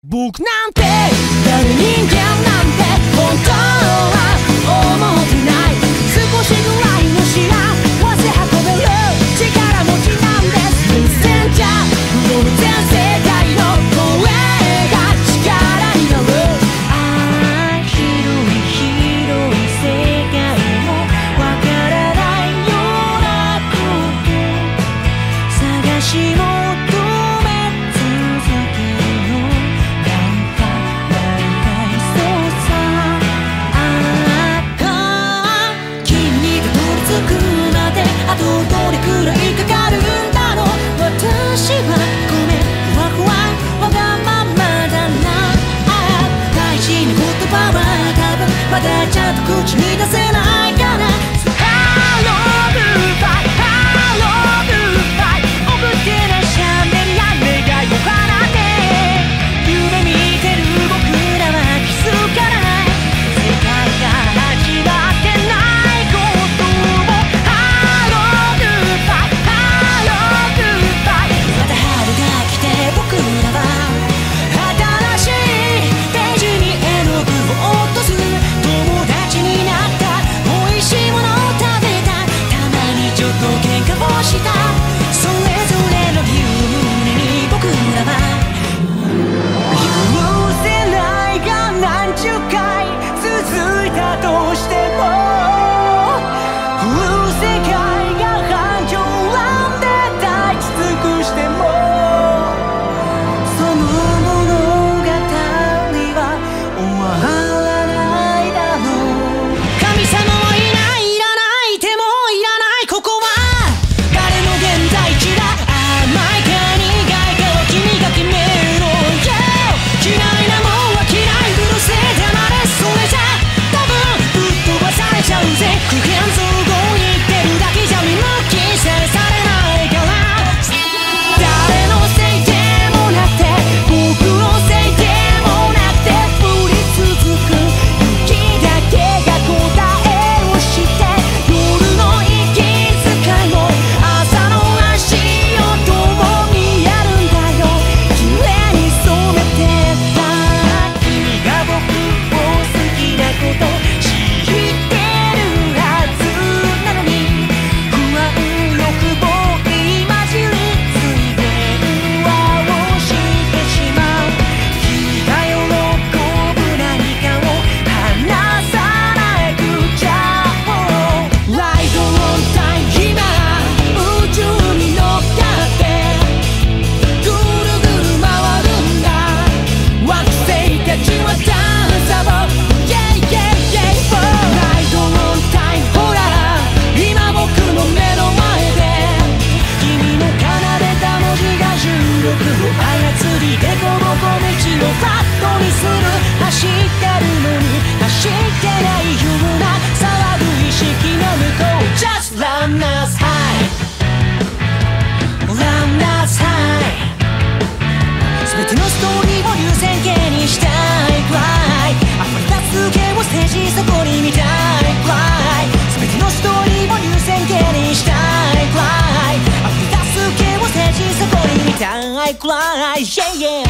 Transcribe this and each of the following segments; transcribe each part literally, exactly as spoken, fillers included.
僕なんて誰人間なんて本当は思ってない。少しぐらいの幸せ運べる力持ちなんです。一線じゃ不動全世界の声が力になる。ああ広い広い世界もわからないようなこと探しもどれくらいかかるんだろう。私はごめんふわふわわがままだな。ああ大事な言葉は多分まだちゃんと口に出せないかな。Hello goodbye Hello goodbye おぶけなしゃべりや願いを放て夢見てる僕らは気づかない世界が始まってないことを。僕らは新しいページに絵の具を落とす。友達になった美味しいものを食べたたまにちょっと喧嘩をしたそれぞれの理由に僕らは許せないが何十回続いたとしても世界が繁盛なんで抱き尽くしてもくらい yeah, yeah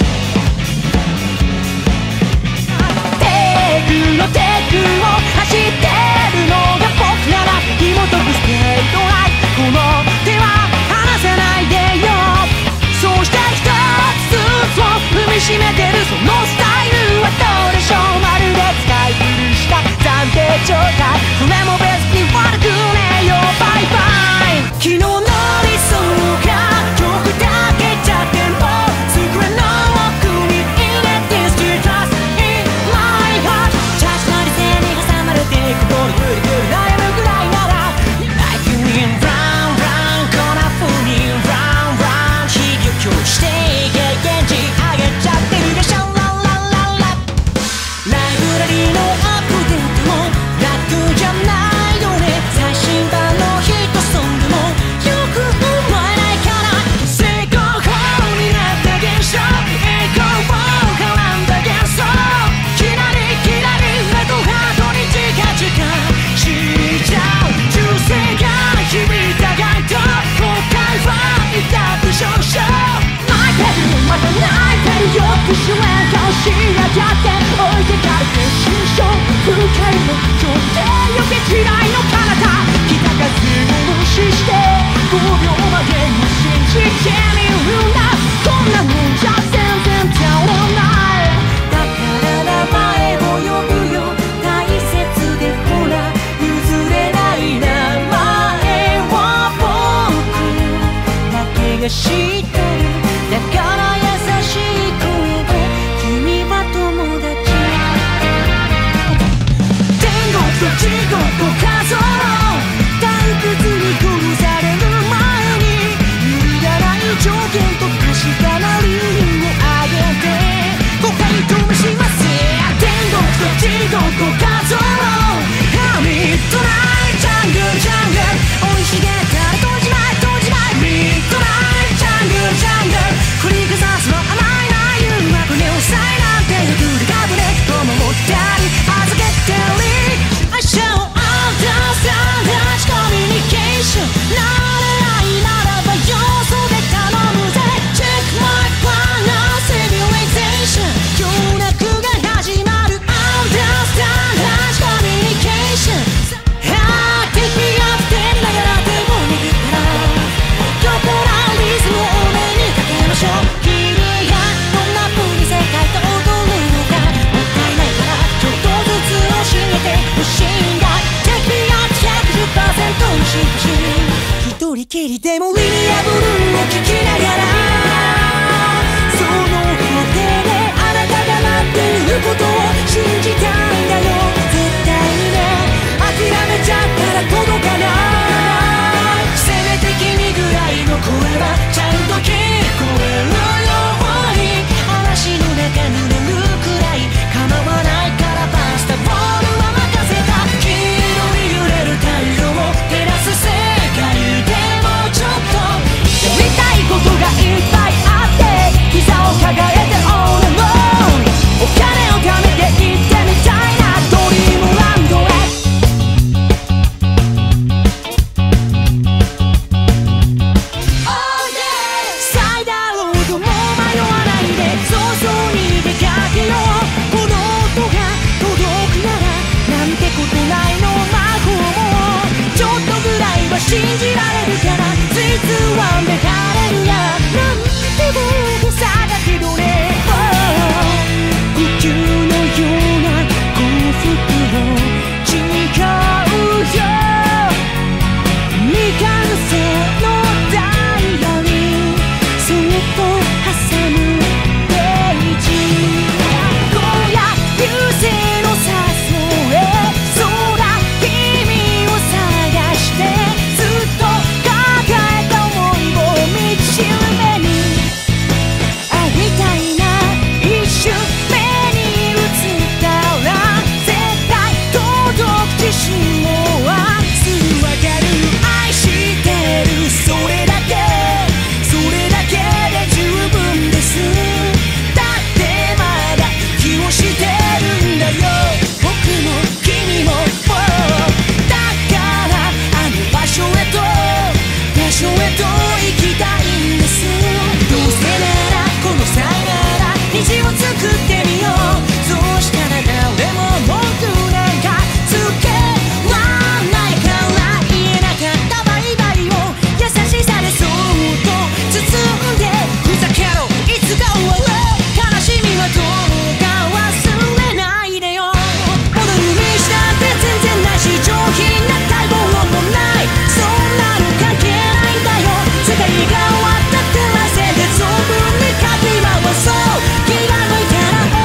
テクのテクを走ってるのが僕なら紐解くステートライトこの手は離せないでよ。そうして一つずつを踏みしめてるそのスタイルはどうでしょう。まるで使い古した暫定状態それも別に悪くねえよバイバイ。昨日の理想が曲だけじゃでも机の奥に入れて Still trust in my heart チャージの理性に挟まれて心ぐるぐる悩むぐらいなら Like you in round round こんな風に round round 悲劇をして経験値上げちゃってるでしょ。 仕上がって置いてかれて心象不快の上で避け嫌いの彼方北風を無視してごびょうまでも信じてみるんだこんなもんじゃ全然倒れないだから名前を呼ぶよ大切でほら譲れない名前は僕だけが知ってるだから優しい声で君は友達天国と地獄と数の退屈に殺される前に揺るがない条件と確かな理由をあげて誤解とめします天国と地獄と数のハミッドナイトジャングルジャングル生い茂った閉じまい閉じまいミッドナイトジャングルジャングル繰りかざすの甘いな誘惑に抑えなんてゆくりかぶれとも思ったり預けてりI shall understand that communication 慣れないならば要素で頼むぜ Check my plan of civilization 協力が始まる Understand that communication さあ敵が手にながら手を握ったらどこらリズムを目にかけましょう君がどんな風に世界と踊るのかもったいないからちょっとずつ教えてほしいんだ Take me up ひゃくじゅっパーセント のシンパシー一人きりでもリニアブルーを聴きながらその果てであなたが待っていることを信じたいんだよ絶対にね諦めちゃったら届かないせめて君ぐらいの声はちゃんと聞こえるように嵐の中濡れるくらい構わないからパスタボールは任せた黄色に揺れる太陽を照らす世界でもうちょっとやりたいことがいっぱいあって膝を抱えて All alone お金を貯めて行ってみたいなドリームランドへサイダーロードも迷わないで早々に出かけようこの音が届くならなんてことないの魔法もちょっとぐらいは信じられるから実はで晴れるやなんて僕さだけどね不朽のような幸福を誓うよ未完成のダイヤにそっと挟むページ今夜流星の誘え空君を探してずっと抱えた想いを道目に会いたいな一瞬目に映ったら絶対届く自信を明日わかる愛してるそれだけそれだけで十分ですだってまだ息をしてるんだよ僕も君もだからあの場所へと場所へと行きたいんですどうせならこのさよなら虹を作ってみようそうしたら誰も文句なんかつけらないから言えなかったバイバイを優しさでそっと包んでふざけろいつか終わる悲しみはどうか忘れないでよ踊る道なんて全然ないし上品な待望もないそんなの関係ないんだよ世界が終わったってませんで存分にかき回そう気が向いたら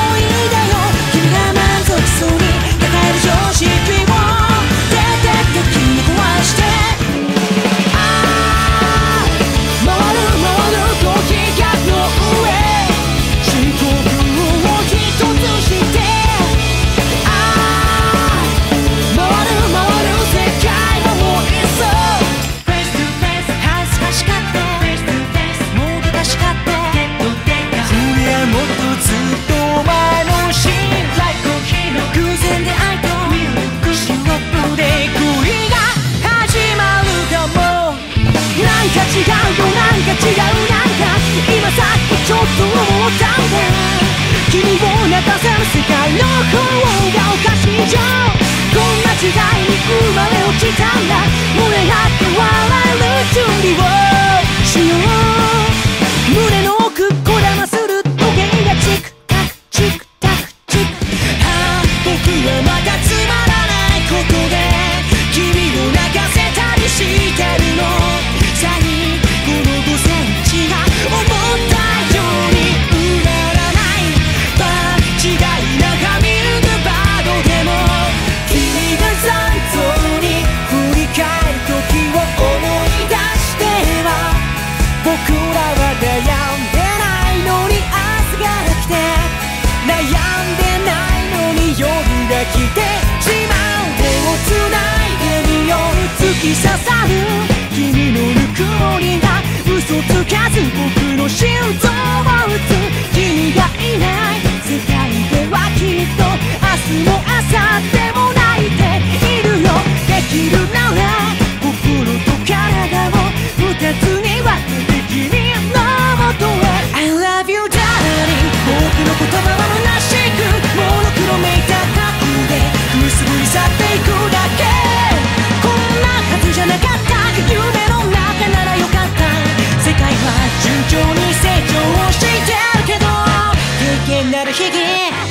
たせる世界の方がおかしいじゃん。こんな時代に生まれ落ちたんだ。胸張って笑える準備をしよう。胸の奥こだまする時計がチクタクチクタクチク。ああ僕はまたつまらないことで君を泣かせたりしてるの。最後のごセンチが思ったようにうららない場違いな神ルグバードでも君が残像に振り返る時を思い出しては僕らは悩んでないのに明日が来て悩んでないのに夜が来てしまう。手をつないでみよう。突き刺さる君のぬくもりが嘘つかず僕の心臓を打つ。君がいない世界ではきっと明日も明後日も泣いているよ。できるなら心と体を二つに分けて君のもとへ I love you darling。 僕の言葉は虚しくモノクロめいたタトゥーで結ぶり去っていくだけ。こんなはずじゃなかった。夢の中ならよかった。世界は順調に成長してるけど経験なる日々